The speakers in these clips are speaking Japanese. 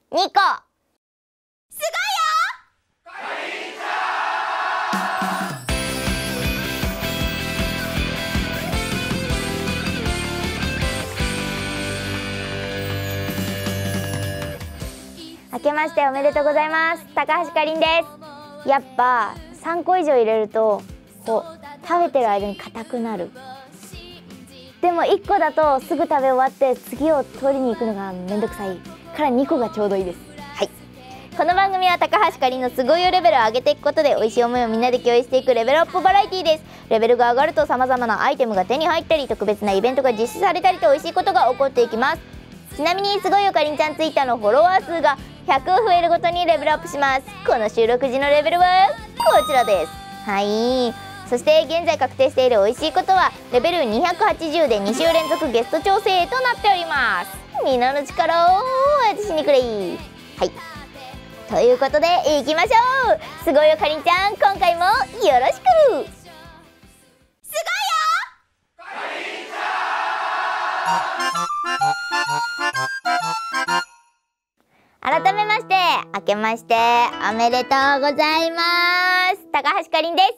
2個。すごいよ。明けましておめでとうございます。高橋かりんです。やっぱ3個以上入れるとこう食べてる間に硬くなる。でも1個だとすぐ食べ終わって次を取りに行くのがめんどくさいから2個がちょうどいいです。はい、この番組は高橋かりんのすごいよレベルを上げていくことで美味しい思いをみんなで共有していくレベルアップバラエティーです。レベルが上がるとさまざまなアイテムが手に入ったり特別なイベントが実施されたりと美味しいことが起こっていきます。ちなみにすごいよかりんちゃんツイッターのフォロワー数が100増えるごとにレベルアップします。この収録時のレベルはこちらです。はい、そして現在確定している美味しいことはレベル280で2週連続ゲスト調整となっております。みんなの力を私にくれ。はい、ということでいきましょう。すごいよかりんちゃん、今回もよろしく。すごいよかりんちゃん。改めまして明けましておめでとうございます。高橋かりんです。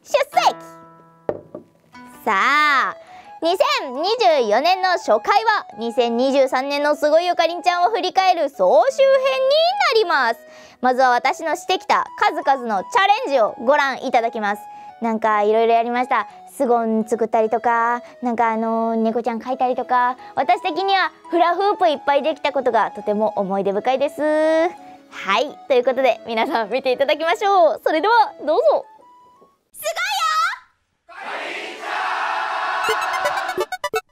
出席。さあ2024年の初回は2023年のすごいよかりんちゃんを振り返る総集編になります。まずは私のしてきた数々のチャレンジをご覧いただきます。なんかいろいろやりました。スゴン作ったりとか、なんか猫ちゃん描いたりとか、私的にはフラフープいっぱいできたことがとても思い出深いです。はい、ということで皆さん見ていただきましょう。それではどうぞ。すごいよかりんちゃん。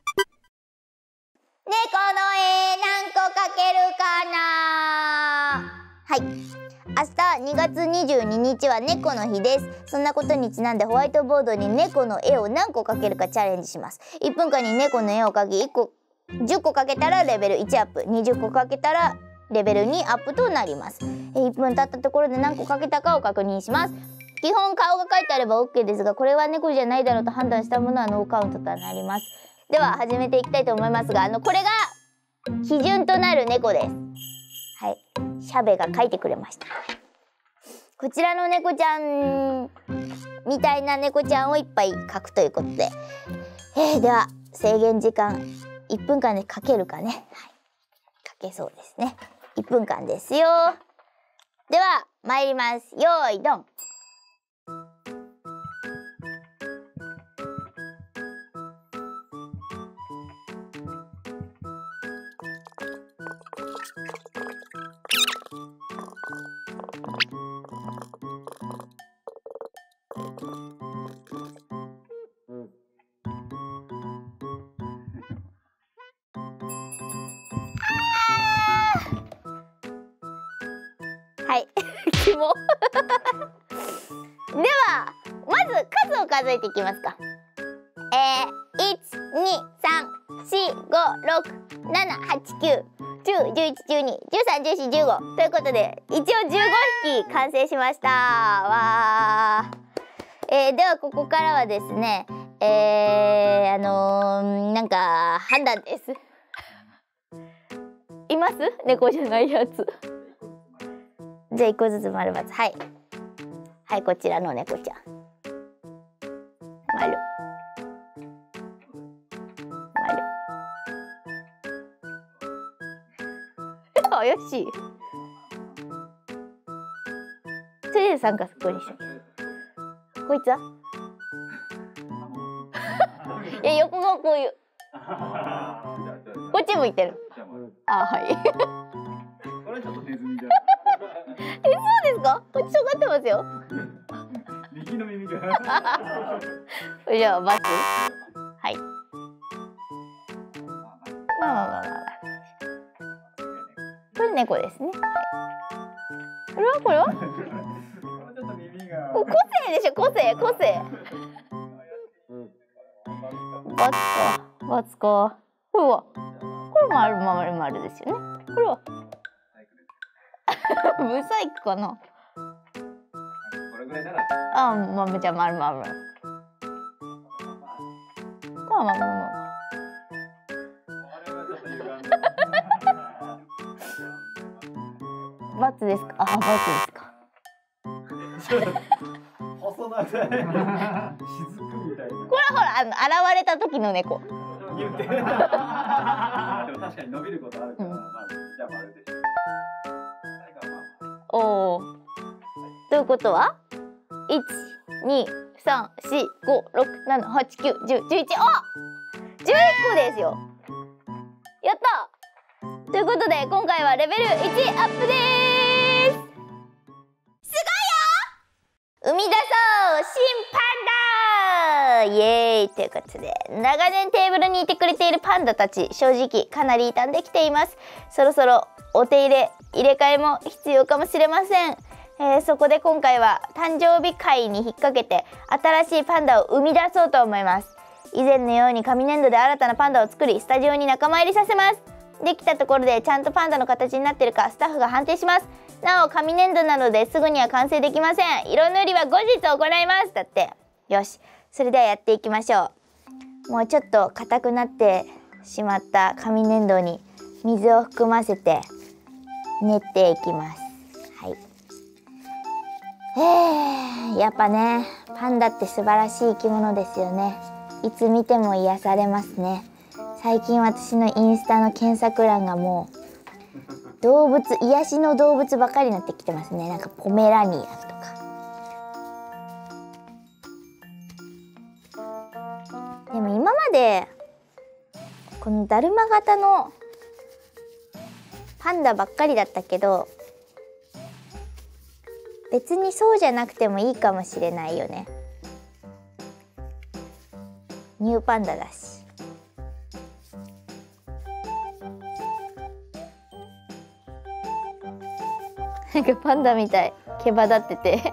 猫の絵何個描けるかな。はい、明日2月22日は猫の日です。そんなことにちなんでホワイトボードに猫の絵を何個描けるかチャレンジします。1分間に猫の絵を描き10個描けたらレベル1アップ、20個描けたらレベル2アップとなります。1分経ったところで何個描けたかを確認します。基本顔が描いてあれば OK ですが、これは猫じゃないだろうと判断したものはノーカウントとなります。では始めていきたいと思いますが、これが基準となる猫です。はい、シャベが描いてくれました。こちらの猫ちゃんみたいな猫ちゃんをいっぱい描くということで、では制限時間1分間で描けるかね。はい、描けそうですね。1分間ですよ。では参ります。よーいドン。はい、キモではまず数を数えていきますか。123456789101112131415ということで一応15匹完成しました。わー、ではここからはですねなんか判断です。います？猫じゃないやつ。じゃあ1個ずつ丸×。はいはい、こちらの猫ちゃん丸丸。怪しい。とりあえず参加ここにしとけ。こいつはいや、横がこういうこっち向いてる。あ、はいこれちょっとネズミじゃんそうですか？こっち尖ってますよ右の耳がじゃあバツ。はい、まあこれ猫ですね。はい、これは個性でしょ、個性バツか。これは丸ですよね。これはブサイクかな。これぐらいならじゃあ丸まあバツですか。あ、バツですか。 細長い雫みたいな。 これほら現れた時の猫。 言ってでも確かに伸びることあるから、まあじゃあ丸でしょ。 おお。ということは1、2、3、4、5、6、7、8、9、10、11。あ、11個ですよ。やった。ということで今回はレベル1アップです。すごいよ。生み出そう新パンダイエーイということで、長年テーブルにいてくれているパンダたち、正直かなり傷んできています。そろそろお手入れ替えも必要かもしれません。そこで今回は誕生日会に引っ掛けて新しいパンダを生み出そうと思います。以前のように紙粘土で新たなパンダを作り、スタジオに仲間入りさせます。できたところでちゃんとパンダの形になっているかスタッフが判定します。なお紙粘土なのですぐには完成できません。色塗りは後日行います。だって。よし、それではやっていきましょう。もうちょっと硬くなってしまった紙粘土に水を含ませて練っていきます。はい。やっぱね、パンダって素晴らしい生き物ですよね。いつ見ても癒されますね。最近私のインスタの検索欄がもう動物、癒しの動物ばかりになってきてますね。なんかポメラニアンとか。でも今までこのだるま型のパンダばっかりだったけど、別にそうじゃなくてもいいかもしれないよね。ニューパンダだし。なんかパンダみたい、毛羽立ってて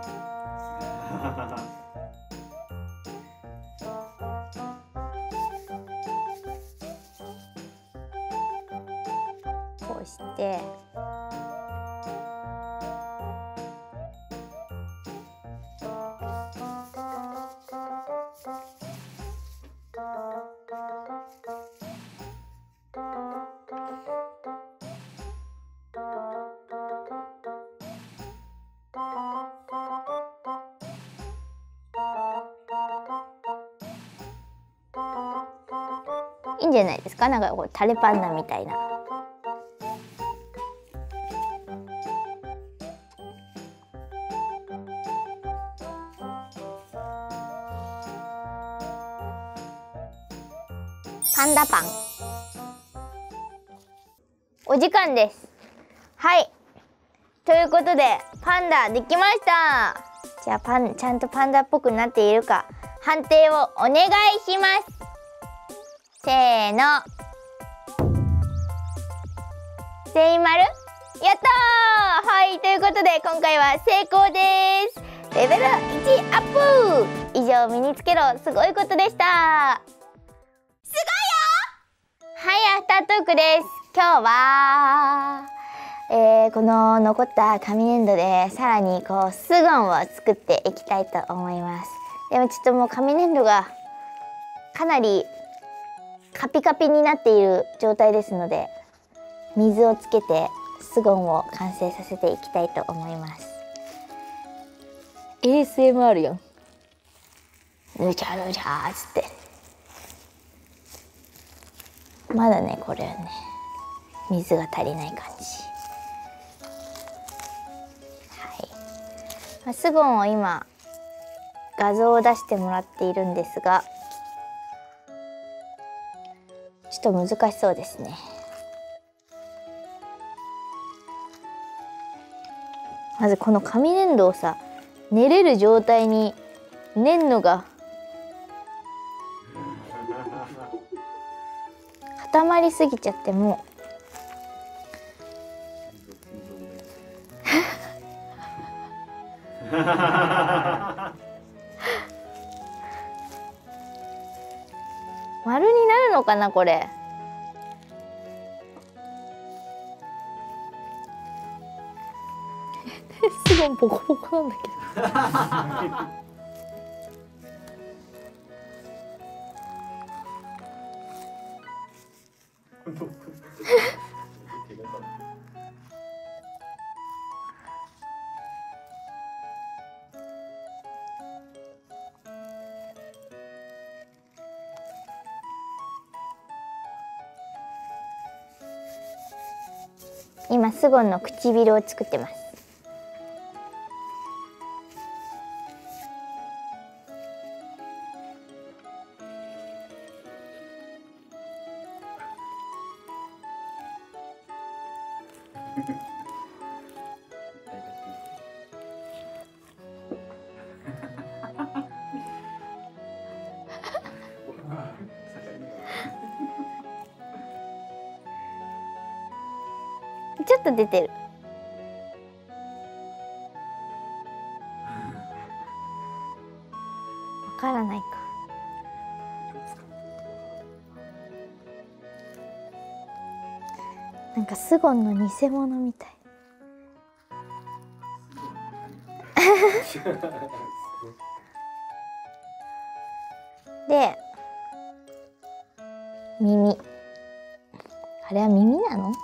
こうしていいんじゃないですか。なんかこうタレパンダみたいな。パンダパン。お時間です。はい。ということでパンダできました。じゃあちゃんとパンダっぽくなっているか判定をお願いします。せーの。全員丸？やったー。はい、ということで今回は成功です。レベル1アップ。以上、身につけろすごいことでした。すごいよ。はい、アフタートークです。今日はこの残った紙粘土でさらにこうスゴンを作っていきたいと思います。でもちょっともう紙粘土がかなりカピカピになっている状態ですので、水をつけてスゴンを完成させていきたいと思います。 ASMR やん。ぬちゃぬちゃーっつって。まだね、これはね水が足りない感じ。はい、スゴンを今画像を出してもらっているんですが、ちょっと難しそうですね。まずこの紙粘土をさ、練れる状態に練るのが固まりすぎちゃって、もう丸になるのかなこれ。すごいボコボコなんだけど今スゴンの唇を作ってます。ちょっと出てる。わからないか。なんかスゴンの偽物みたい。で、耳。あれは耳なの？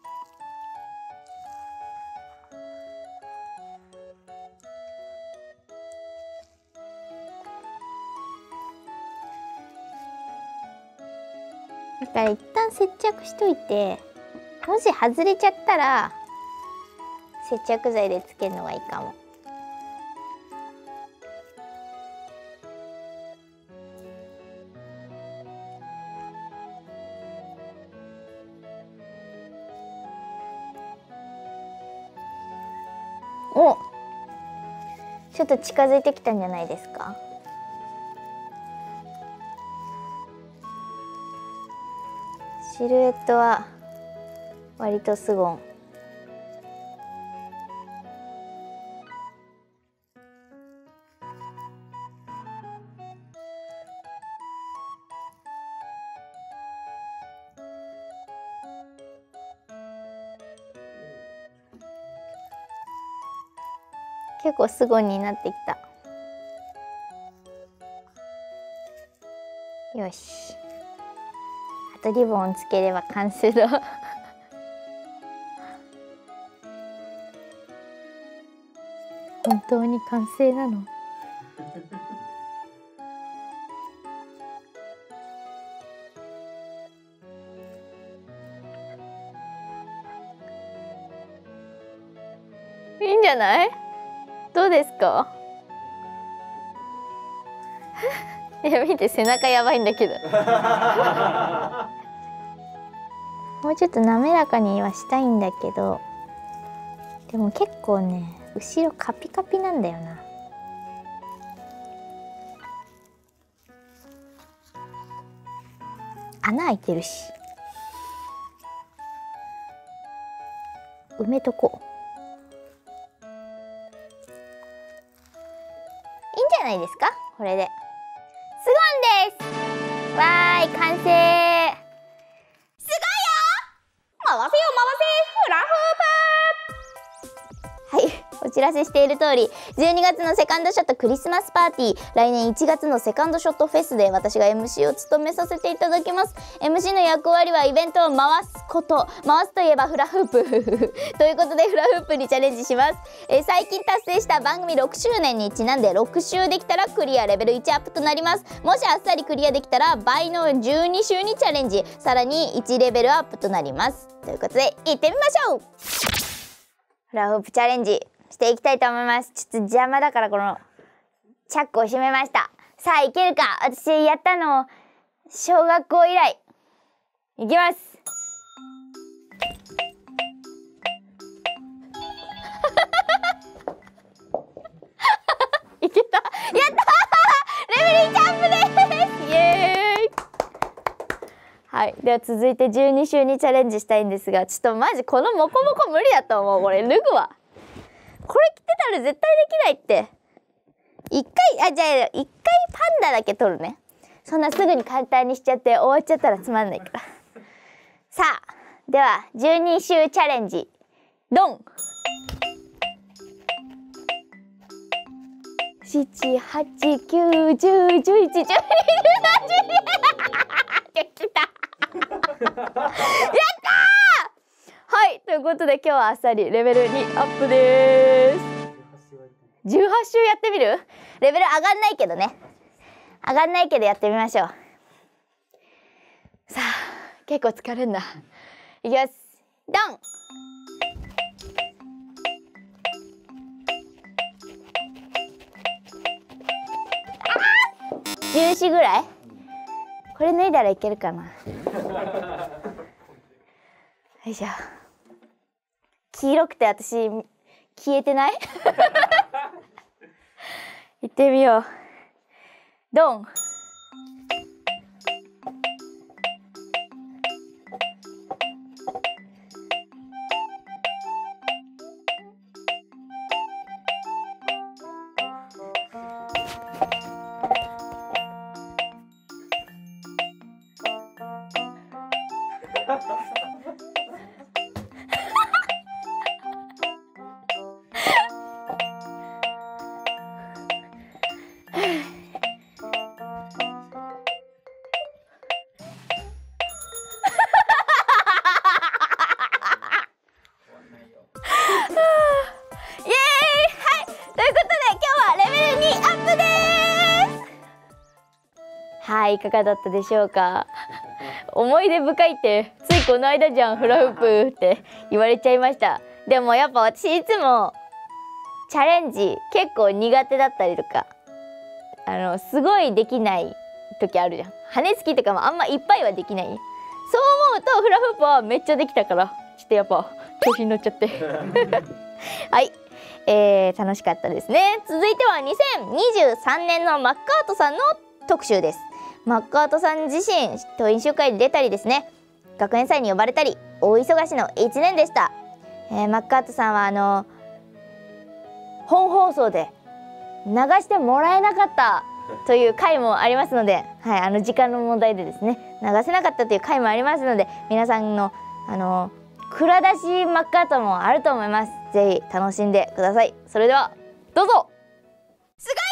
だから一旦接着しといて、もし外れちゃったら接着剤でつけるのがいいかも。お、ちょっと近づいてきたんじゃないですか。シルエットは割とスゴン。結構スゴンになってきた。よし。あとリボンつければ完成だ。本当に完成なの？いいんじゃない？どうですか？いや見て、背中やばいんだけど。もうちょっと滑らかにはしたいんだけど、でも結構ね、後ろカピカピなんだよな。穴開いてるし、埋めとこう。いいんじゃないですか、これで。スゴンです。わーい、完成。すごいよ。回せよ回せ、フラフープ。はい、お知らせしている通り、12月のセカンドショットクリスマスパーティー、来年1月のセカンドショットフェスで私が MC を務めさせていただきます。 MC の役割はイベントを回すこと。回すといえばフラフープということでフラフープにチャレンジします。最近達成した番組6周年にちなんで、6周できたらクリアレベル1アップとなります。もしあっさりクリアできたら倍の12周にチャレンジ、さらに1レベルアップとなります。ということで行ってみましょう。フラフープチャレンジしていきたいと思います。ちょっと邪魔だからこのチャックを閉めました。さあいけるか。私やったの小学校以来。いきます。いけた。やったー。レベル1アップです。イエーイ。はい、では続いて12周にチャレンジしたいんですが、ちょっとマジこのモコモコ無理だと思う。これ脱ぐわ。これ着てたら絶対できないって。一回、じゃあ一回パンダだけ取るね。そんなすぐに簡単にしちゃって終わっちゃったらつまんないから。さあ、では12周チャレンジドン。7、8、9、10、11、12、13、できた。やったー。はい、ということで今日はあっさりレベル2アップです。18周やってみる？レベル上がんないけどね。上がんないけどやってみましょう。さあ、結構疲れんな。いきます。ドン。 14ぐらい？これ脱いだらいけるかな。よいしょ。黄色くて私消えてない？行ってみよう。ドン。はい、いかがだったでしょうか。思い出深いってついこの間じゃんフラフープって言われちゃいました。でもやっぱ私いつもチャレンジ結構苦手だったりとかすごいできない時あるじゃん。羽根つきとかもあんまいっぱいはできない。そう思うとフラフープはめっちゃできたからちょっとやっぱ調子に乗っちゃってはい、楽しかったですね。続いては2023年のマッカートさんの特集です。マッカートさん自身党員集会に出たりですね、学園祭に呼ばれたり大忙しの1年でした。マッカートさんは本放送で流してもらえなかったという回もありますので、はい、時間の問題でですね流せなかったという回もありますので、皆さんの蔵出しマッカートもあると思います。ぜひ楽しんでください。それではどうぞ。すごいよ。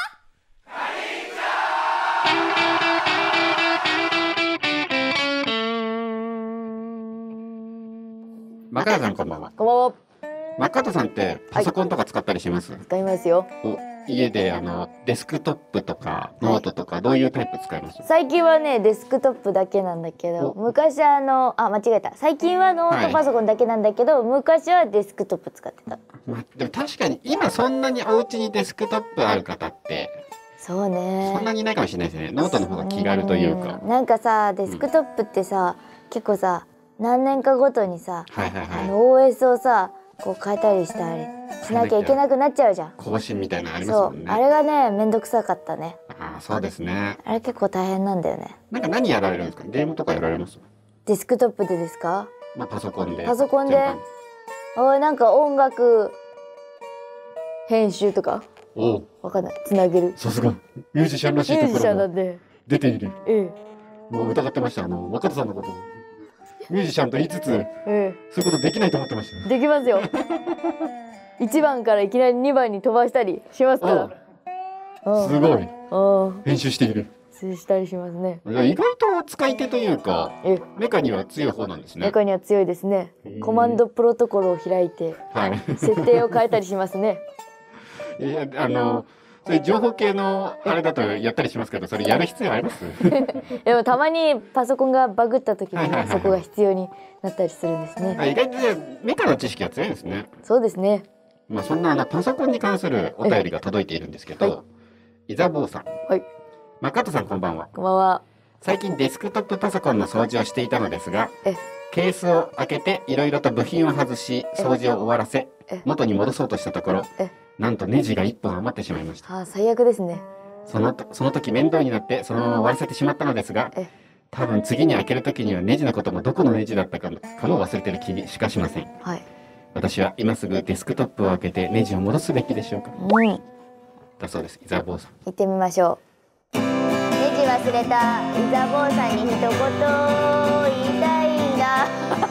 マカヤさんこんばんは。 こんばんは。 マッカートさんってパソコンとか使ったりします？ 使いますよ。 家でデスクトップとかノートとかどういうタイプ使います？ 最近はねデスクトップだけなんだけど、昔間違えた。最近はノートパソコンだけなんだけど、昔はデスクトップ使ってた。 でも確かに今そんなにお家にデスクトップある方ってそうね、 そんなにいないかもしれないですね。ノートの方が気軽というか。 なんかさデスクトップってさ、結構さ何年かごとにさ、OS をさこう変えたりしたりしなきゃいけなくなっちゃうじゃん。 更新みたいなのありますもんね。 そう、あれがねめんどくさかったね。 ああそうですね。 あれ結構大変なんだよね。 なんか何やられるんですか？ゲームとかやられます？ デスクトップでですか？ まあパソコンで。 パソコンでなんか音楽編集とかわかんない、つなげる。 さすがミュージシャンらしいところが出ている。もう疑ってました。若田さんのことミュージシャンと言いつつ、そういうことできないと思ってました。 できますよ。1番からいきなり2番に飛ばしたりしますから。 すごい。編集している。 したりしますね。 意外と使い手というか、メカには強い方なんですね。 メカには強いですね。コマンドプロトコルを開いて、設定を変えたりしますね。 いやそれ情報系のあれだとやったりしますけど、それやる必要あります？ でもたまにパソコンがバグった時にそこが必要になったりするんですね。 意外とメカの知識が強いんですね。 そうですね。 まあそんなパソコンに関するお便りが届いているんですけど、イザボーさん。はい。マカトさんこんばんは。 こんばんは。 最近デスクトップパソコンの掃除をしていたのですが、ケースを開けていろいろと部品を外し掃除を終わらせ元に戻そうとしたところ、なんとネジが1本余ってしまいました。 最悪ですね。 その時面倒になってそのまま終わらせてしまったのですが、多分次に開ける時にはネジのこともどこのネジだったかも忘れてる気しかしません。私は今すぐデスクトップを開けてネジを戻すべきでしょうか？だそうです。イザボーさん。 行ってみましょう。ネジ忘れたイザボーさんに一言言いたいんだ。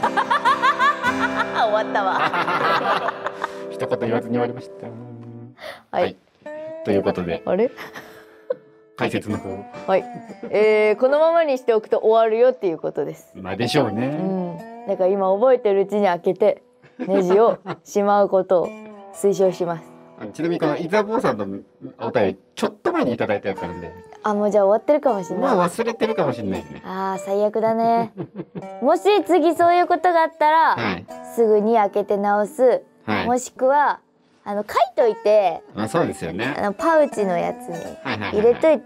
終わったわ。 一言言わずに終わりました。はい。ということで。 あれ？ 解説の方。 はい。このままにしておくと終わるよっていうことです。 まあでしょうね。 だから今覚えてるうちに開けてネジをしまうことを推奨します。 ちなみにこのイザボーさんのお便りちょっと前にいただいたやつなんで。 もうじゃあ終わってるかもしれない。 もう忘れてるかもしれないですね。 最悪だね。もし次そういうことがあったら、すぐに開けて直す。もしくは書いといて、 そうですよね。 パウチのやつに入れといて、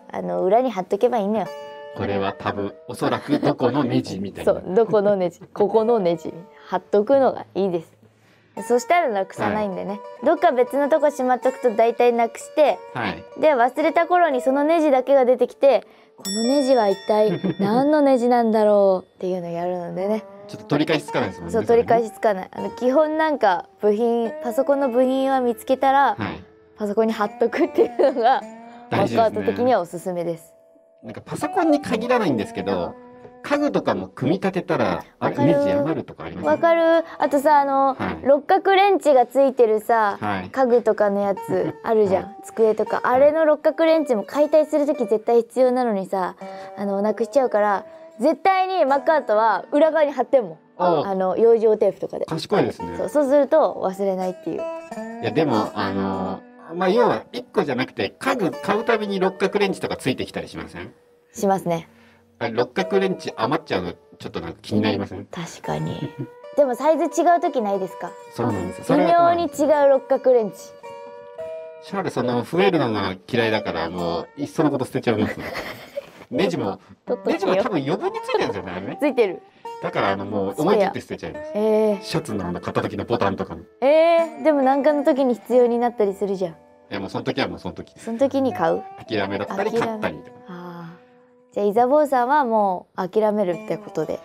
裏に貼っとけばいいのよ。 これは多分おそらくどこのネジみたいな。 そう、どこのネジ、ここのネジ貼っとくのがいいです。そしたらなくさないんでね、どっか別のとこしまっとくと大体なくして、で忘れた頃にそのネジだけが出てきて、このネジは一体何のネジなんだろうっていうのをやるのでね。 ちょっと取り返しつかないですもんね。 そう、取り返しつかない。基本なんかパソコンの部品は見つけたら、パソコンに貼っとくっていうのがマッカート的にはおすすめです。 なんかパソコンに限らないんですけど、家具とかも組み立てたらネジ余るとかあります？ わかる。あとさ、六角レンチがついてるさ、家具とかのやつあるじゃん、机とか。あれの六角レンチも解体する時絶対必要なのにさ、なくしちゃうから、絶対にマッカートは裏側に貼ってんもん。養生テープとかで。 賢いですね。 そうすると忘れないっていう。 いやでもまあ要は1個じゃなくて、家具買うたびに六角レンチとかついてきたりしません？ しますね。 六角レンチ余っちゃうのちょっとなんか気になりません？ 確かに。でもサイズ違う時ないですか？ そうなんです。 微妙に違う六角レンチ。 シャーレ増えるのが嫌いだから、もういっそのこと捨てちゃいますね。ネジも多分余分についてるんですよね、あれね。 ついてる。 だからもう思い切って捨てちゃいます。シャツの肩時のボタンとかも。 でも何かの時に必要になったりするじゃん。いやもうその時はもうその時。 その時に買う？ 諦めだったり買ったりとか。 じゃあイザボーさんはもう諦めるってことで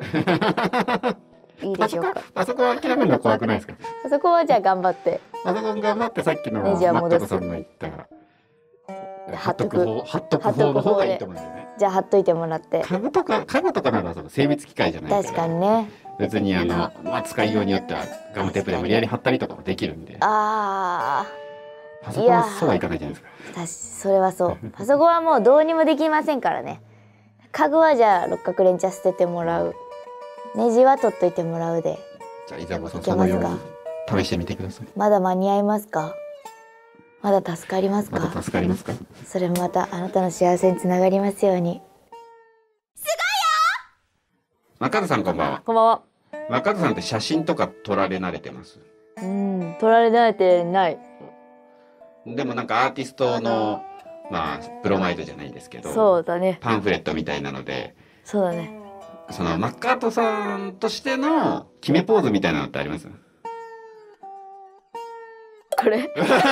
いいでしょうか？ パソコン諦めるのは怖くないですか？ パソコンはじゃあ頑張って。 パソコン頑張ってさっきのマッカートさんの言った貼っとく方の方がいいと思うんですよね。 じゃあ貼っといてもらって。 家具とかなら精密機械じゃないから。 確かにね。 別に使いようによってはガムテープで無理やり貼ったりとかもできるんで。パソコンはそうはいかないじゃないですか。 それはそう。パソコンはもうどうにもできませんからね。家具はじゃあ六角レンチャ捨ててもらう。ネジは取っといてもらうで。 じゃあイザボさんそのように試してみてください。 まだ間に合いますか？まだ助かりますか？ まだ助かりますか？ それもまたあなたの幸せにつながりますように。すごいよ。 マカズさんこんばんは。 こんばんは。 マカズさんって写真とか撮られ慣れてます？ 撮られ慣れてない。 でもなんかアーティストのプロマイドじゃないですけど、 そうだね。 パンフレットみたいなので、 そうだね。 そのマッカートさんとしての決めポーズみたいなのってあります？ これ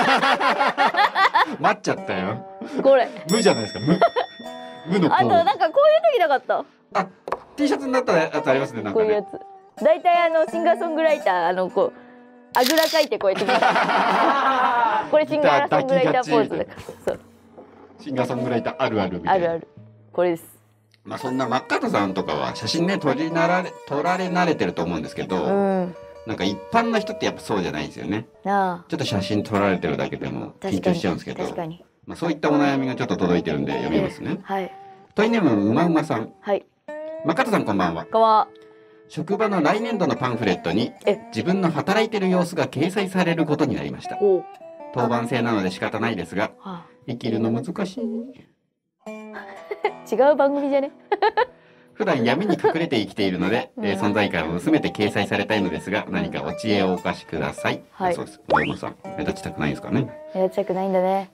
待っちゃったよ。 これ無じゃないですか。無のポーズ。 あとなんかこういう時なかった？ T シャツになったやつありますね。なんかね。 こういうやつ。だいたいシンガーソングライターこうあぐらかいてこうやってこれシンガーソングライターポーズだから。そう。 シンガーソングライターあるあるみたいな。 ある。これです。 そんなマッカートさんとかは写真ね撮られ慣れてると思うんですけど、なんか一般の人ってやっぱそうじゃないんですよね。ちょっと写真撮られてるだけでも緊張しちゃうんですけど、そういったお悩みがちょっと届いてるんで読みますね。トイネームうまうまさん。マッカートさんこんばんは。 こんばんは。 職場の来年度のパンフレットに自分の働いてる様子が掲載されることになりました。当番制なので仕方ないですが、生きるの難しい。 違う番組じゃね？ 普段闇に隠れて生きているので、存在感を薄めて掲載されたいのですが、何かお知恵をお貸しください。そうです。大野さん、目立ちたくないですかね？ 目立ちたくないんだね。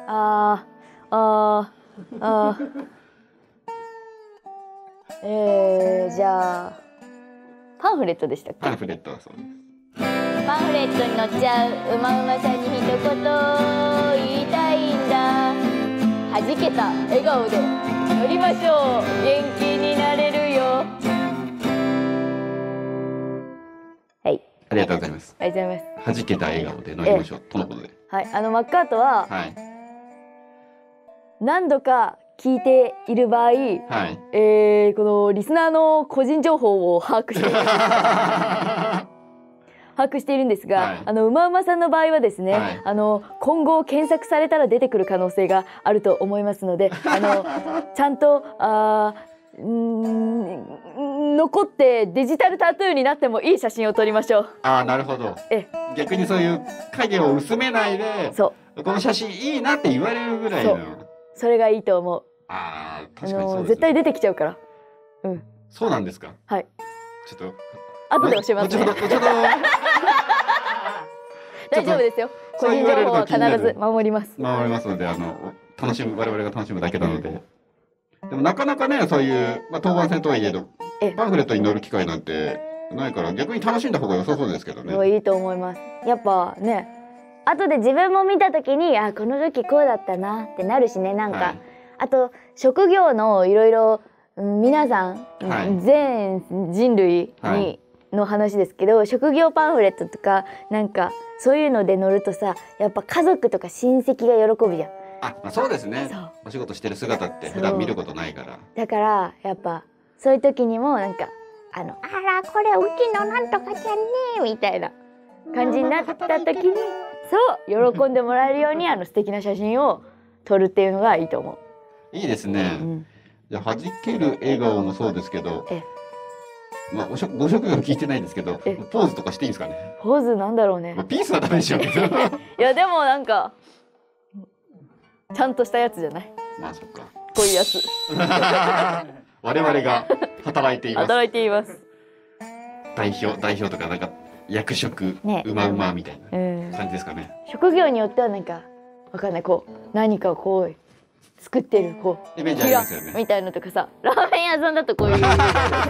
じゃあパンフレットでしたっけ？ パンフレットはそうです。 パンフレットに載っちゃううまうまさんに一言言いたいんだ。はじけた笑顔で乗りましょう。元気になれるよ。はい。 ありがとうございます。 ありがとうございます。 はじけた笑顔で乗りましょうとのことで。 はい。マッカートは、何度か聞いている場合、このリスナーの個人情報を把握しているんですが、うまうまさんの場合はですね、今後検索されたら出てくる可能性があると思いますので、ちゃんと残ってデジタルタトゥーになってもいい写真を撮りましょう。 なるほど。逆にそういう影を薄めないで、この写真いいなって言われるぐらいの。それがいいと思う。 確かにそうですね。 絶対出てきちゃうから。 そうなんですか。 はい。 ちょっと後で教えますね。大丈夫ですよ。個人情報は必ず守ります。 守りますので、 楽しむ、我々が楽しむだけなので。でもなかなかね、そういう、まあ、当番制とはいえど、パンフレットに載る機会なんてないから、逆に楽しんだ方が良さそうですけどね。 いいと思います。やっぱね、後で自分も見た時に、あ、この時こうだったなってなるしね、なんか、はい、あと職業のいろいろ皆さん、はい、全人類にの話ですけど、職業パンフレットとかなんかそういうので載るとさ、やっぱ家族とか親戚が喜ぶじゃん。 あ、まあ、そうですね。お仕事してる姿って普段見ることないから。だからやっぱそういう時にもなんかあらこれうちのなんとかちゃんねみたいな感じになった時に、そう喜んでもらえるように素敵な写真を撮るっていうのがいいと思う。 いいですね。じゃあ弾ける笑顔もそうですけど、まあご職業聞いてないんですけど、ポーズとかしていいんですかね。 ポーズなんだろうね。 まあ、ピースはダメでしょうけど。いやでもなんかちゃんとしたやつじゃない。 まあそっか。 こういうやつ。 我々が働いています。 働いています。 代表とかなんか役職、うまうまみたいな感じですかね。 職業によってはなんかわかんない、こう何かをこう作ってるこうイメージありますよね。 みたいのとかさ、ラーメン屋さんだとこういう。なん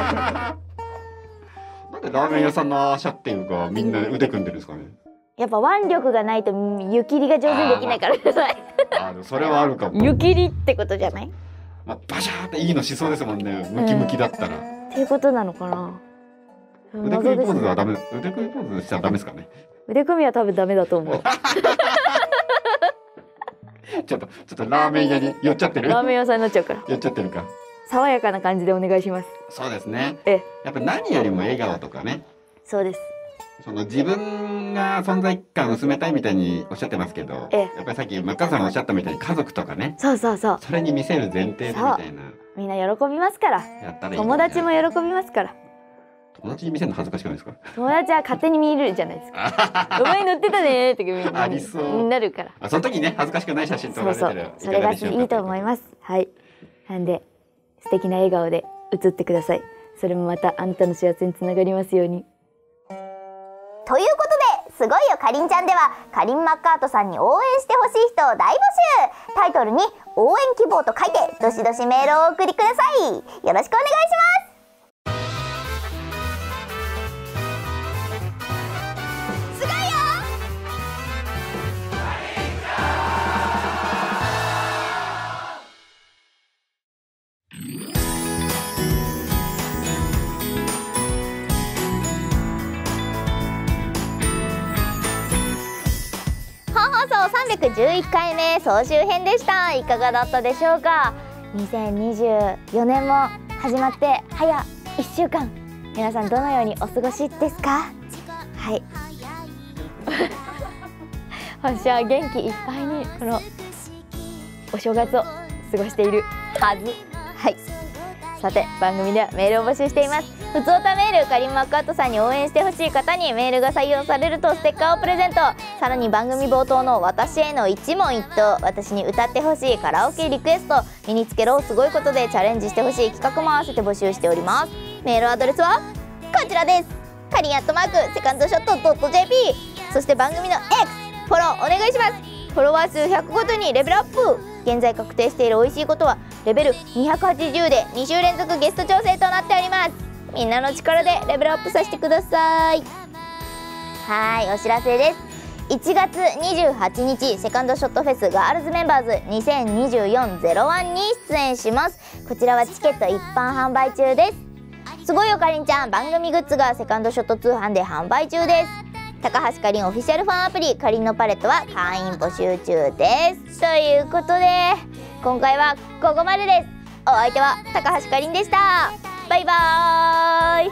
でラーメン屋さんのシャっていうかみんな腕組んでるんですかね。 やっぱ腕力がないと湯切りが上手にできないからじゃない。 それはあるかも。 湯切りってことじゃない？ まあ、バシャーっていいのしそうですもんね。ムキムキだったら。 っていうことなのかな。 腕組みポーズはダメ。腕組みポーズしちゃダメですかね。 腕組みは多分ダメだと思う。 ちょっとラーメン屋に寄っちゃってる。 ラーメン屋さんになっちゃうから。 寄っちゃってるか。 爽やかな感じでお願いします。 そうですね。やっぱ何よりも笑顔とかね。そうです。その自分が存在感を薄めたいみたいにおっしゃってますけど、やっぱりさっきマッカーさんがおっしゃったみたいに家族とかね。そう。それに見せる前提でみたいな。みんな喜びますから。やったらいい。友達も喜びますから。友達に見せるの恥ずかしくないですか？友達は勝手に見るじゃないですか。お前乗ってたねってありそうなるから。その時ね、恥ずかしくない写真撮られてる。それがいいと思います。はい。なんで素敵な笑顔で写ってください。それもまたあなたの幸せにつながりますように。ということで、すごいよかりんちゃんではカリン・マッカートさんに応援してほしい人を大募集。タイトルに応援希望と書いてどしどしメールをお送りください。よろしくお願いします。311回目総集編でした。いかがだったでしょうか。2024年も始まって早1週間、皆さんどのようにお過ごしですか？はい。私は元気いっぱいにこのお正月を過ごしているはず。はい。さて番組ではメールを募集しています。ふつおたメール、カリン・マッカートさんに応援してほしい方にメールが採用されるとステッカーをプレゼント。さらに番組冒頭の私への一問一答、私に歌ってほしいカラオケリクエスト、身につけろすごいことでチャレンジしてほしい企画も合わせて募集しております。メールアドレスはこちらです。カリン@セカンドショット .jp。 そして番組の X フォローお願いします。フォロワー数100ごとにレベルアップ。現在確定している美味しいことはレベル280で2週連続ゲスト調整となっております。みんなの力でレベルアップさせてください。はい、お知らせです。1月28日セカンドショットフェスガールズメンバーズ2024-01に出演します。こちらはチケット一般販売中です。すごいよかりんちゃん、番組グッズがセカンドショット通販で販売中です。高橋かりんオフィシャルファンアプリかりんのパレットは会員募集中です。ということで今回はここまでです。お相手は高橋かりんでした。バイバーイ。